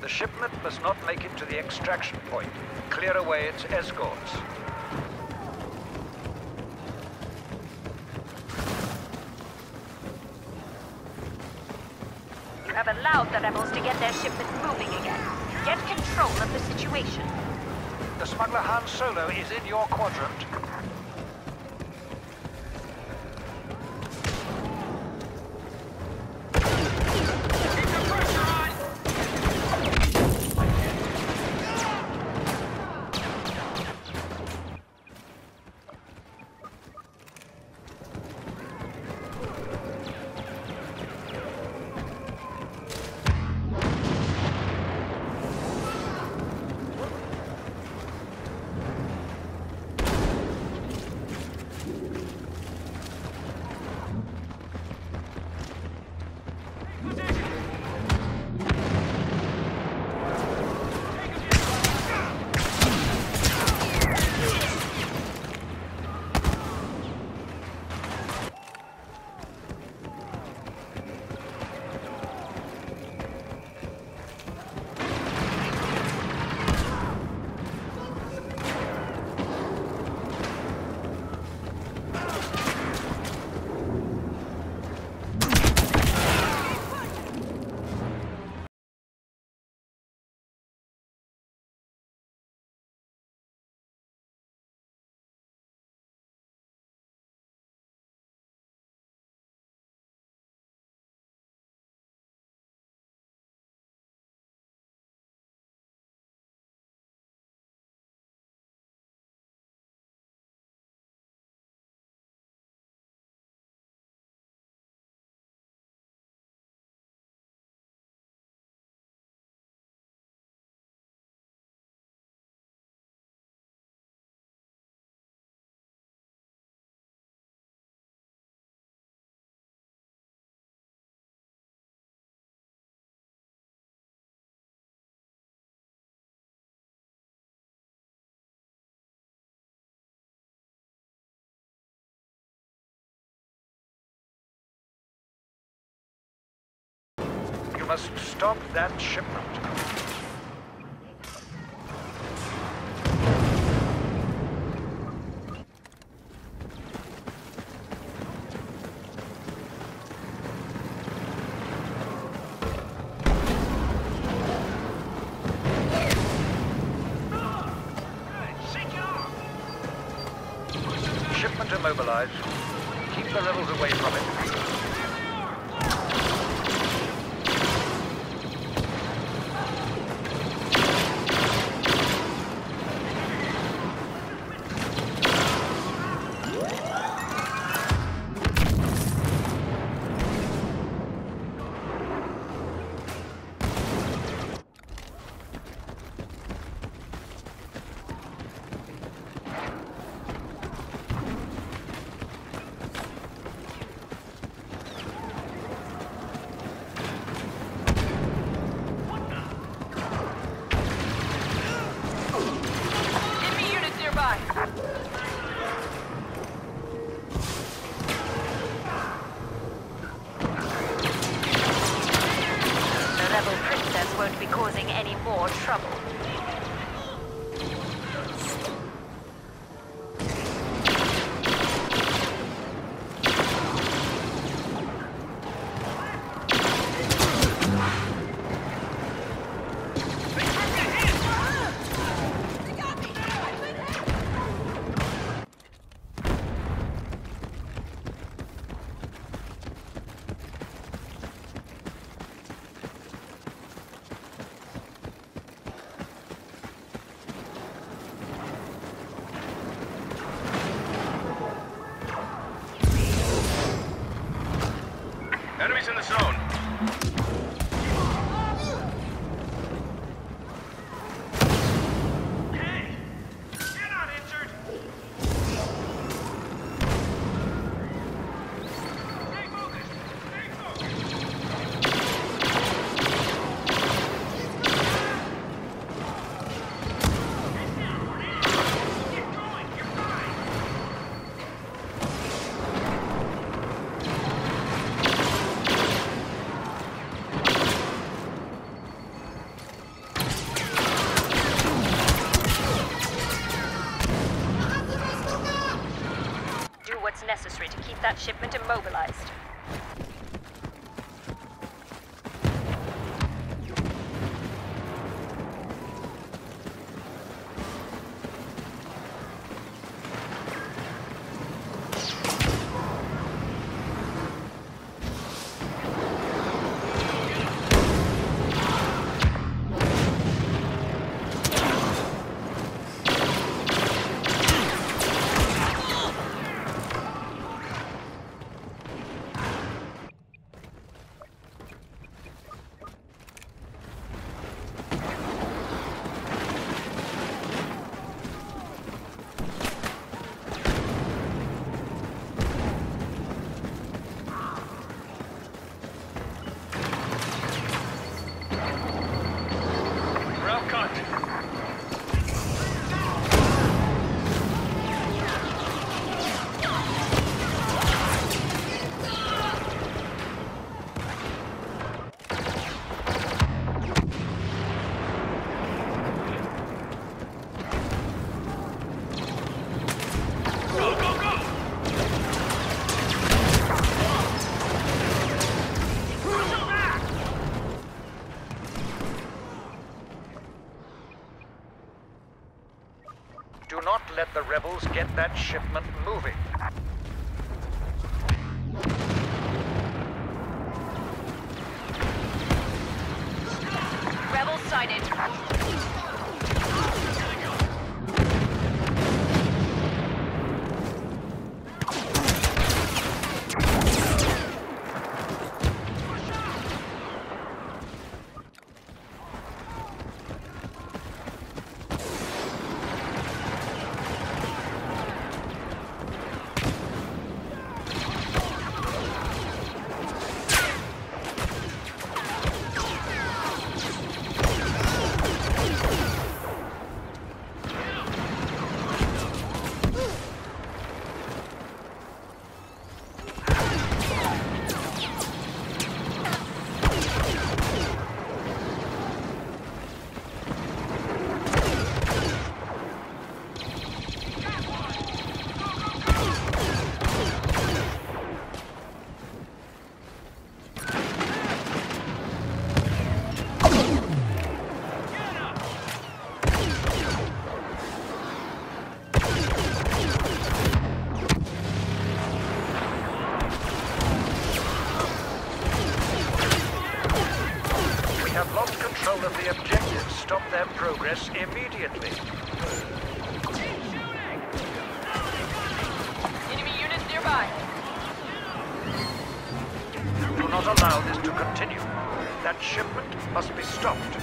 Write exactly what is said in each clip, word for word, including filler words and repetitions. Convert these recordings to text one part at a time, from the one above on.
The shipment must not make it to the extraction point. Clear away its escorts. You have allowed the rebels to get their shipment moving again. Get control of the situation. The smuggler Han Solo is in your quadrant. You must stop that shipment. Shipment immobilized. Keep the rebels away from it. Won't be causing any more trouble. Enemies in the zone. Hey! You're not injured! Stay focused! Stay focused! Get down, Hornet! Keep going! You're fine! what's necessary to keep that shipment immobilized. Do not let the rebels get that shipment moving. Rebels sighted. Have lost control of the objectives. Stop their progress immediately. Enemy units nearby. Do not allow this to continue. That shipment must be stopped.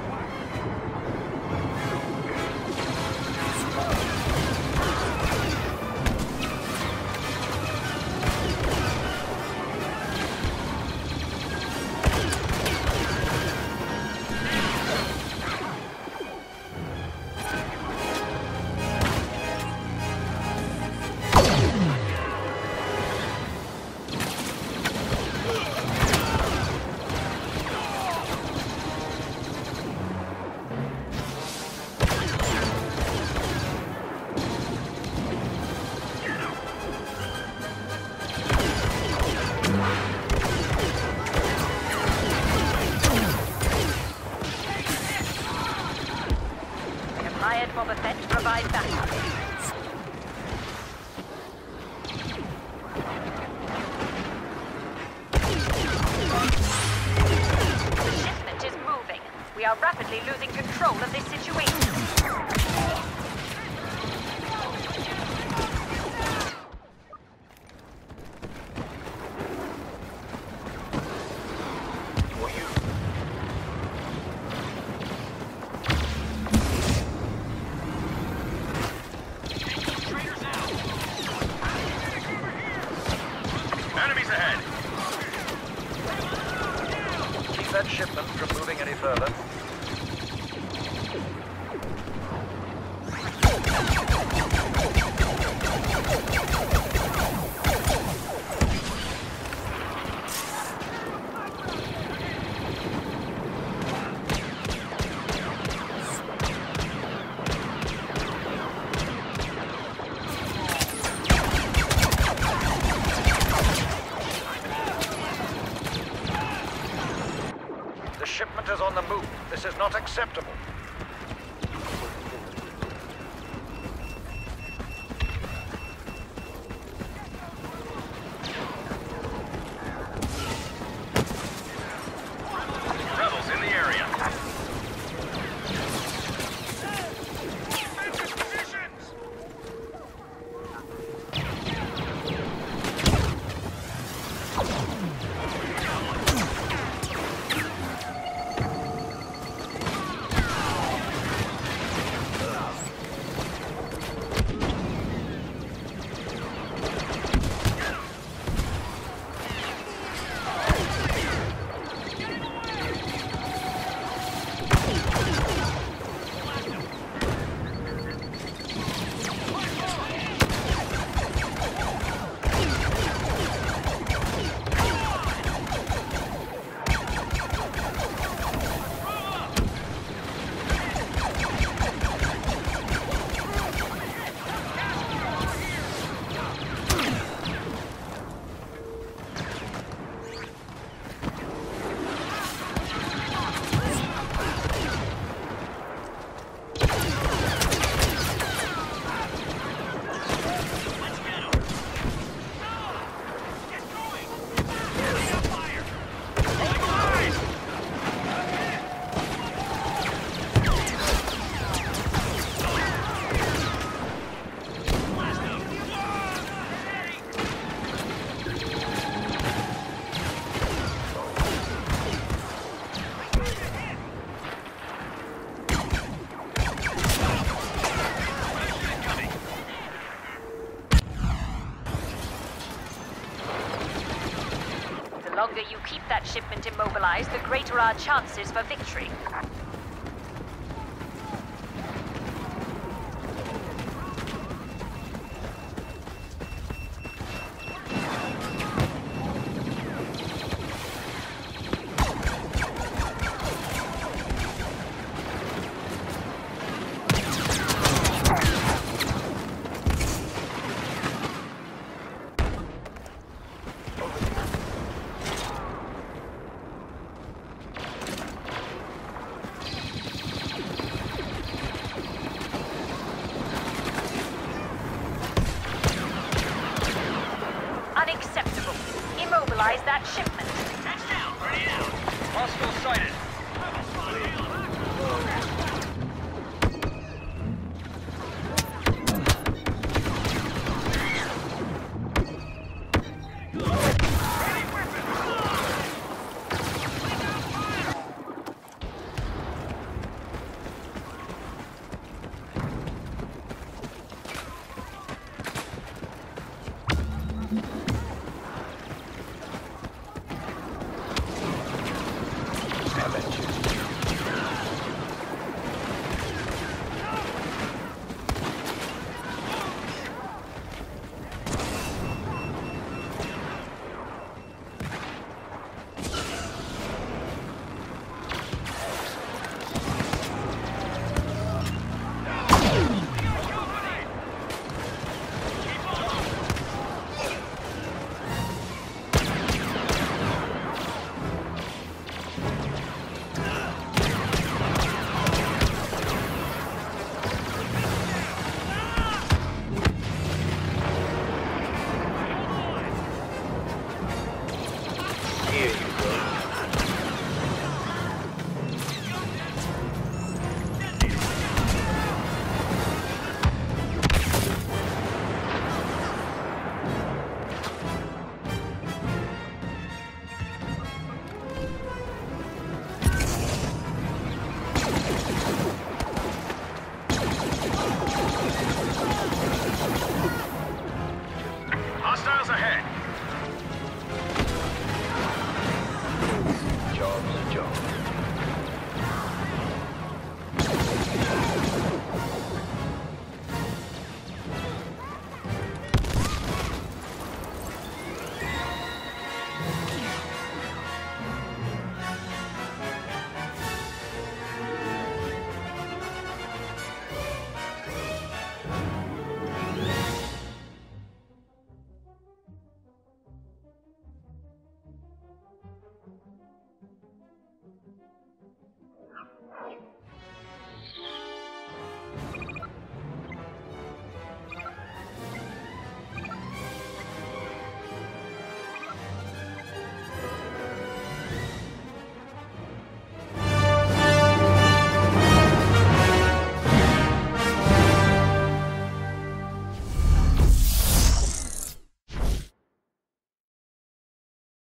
Hired Boba Fett to provide backup. The shipment is moving. We are rapidly losing control of this situation. That shipment from moving any further. This is not acceptable. Rebels in the area. The longer you keep that shipment immobilized, the greater our chances for victory. Unacceptable. Immobilize that shipment. Touchdown! Ready out! Hostile sighted.